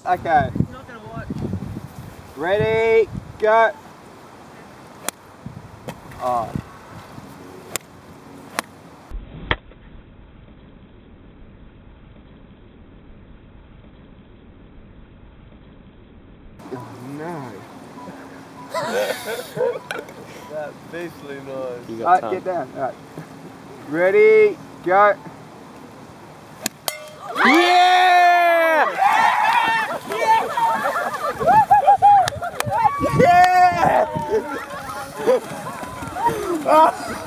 Okay. He's not gonna watch. Ready, go. Oh. Oh no. That beastly noise. You got get down. Alright. Ready, go. Yeah! Yeah! Yeah!